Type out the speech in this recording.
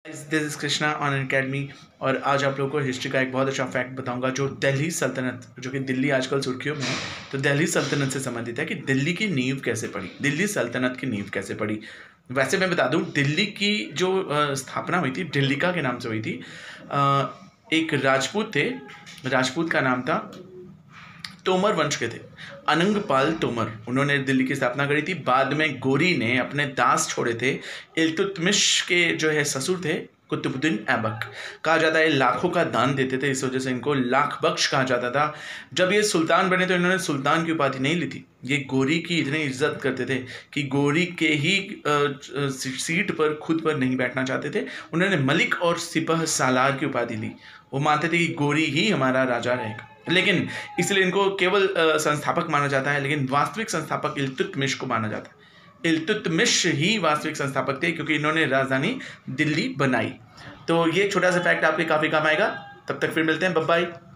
This is Krishna on academy. और आज आप लोगों को हिस्ट्री का एक बहुत अच्छा फैक्ट बताऊंगा जो दिल्ली सल्तनत, जो कि दिल्ली आजकल सुर्खियों में है, तो दिल्ली सल्तनत से संबंधित है कि दिल्ली की नींव कैसे पड़ी, दिल्ली सल्तनत की नींव कैसे पड़ी। वैसे मैं बता दूं, दिल्ली की जो स्थापना हुई थी दिल्लिका के नाम से हुई थी। एक राजपूत थे, राजपूत का नाम था, तोमर वंश के थे, अनंगपाल तोमर। उन्होंने दिल्ली की स्थापना करी थी। बाद में गोरी ने अपने दास छोड़े थे। इल्तुतमिश के जो है ससुर थे कुतुबुद्दीन ऐबक। कहा जाता है लाखों का दान देते थे, इस वजह से इनको लाख बख्श कहा जाता था। जब ये सुल्तान बने तो इन्होंने सुल्तान की उपाधि नहीं ली थी। ये गोरी की इतनी इज्जत करते थे कि गोरी के ही सीट पर खुद पर नहीं बैठना चाहते थे। उन्होंने मलिक और सिपह सालार की उपाधि ली। वो मानते थे कि गोरी ही हमारा राजा रहेगा, लेकिन इसलिए इनको केवल संस्थापक माना जाता है, लेकिन वास्तविक संस्थापक इल्तुतमिश को माना जाता है। इल्तुतमिश ही वास्तविक संस्थापक थे, क्योंकि इन्होंने राजधानी दिल्ली बनाई। तो ये छोटा सा फैक्ट आपके काफ़ी काम आएगा। तब तक फिर मिलते हैं, बाय बाय।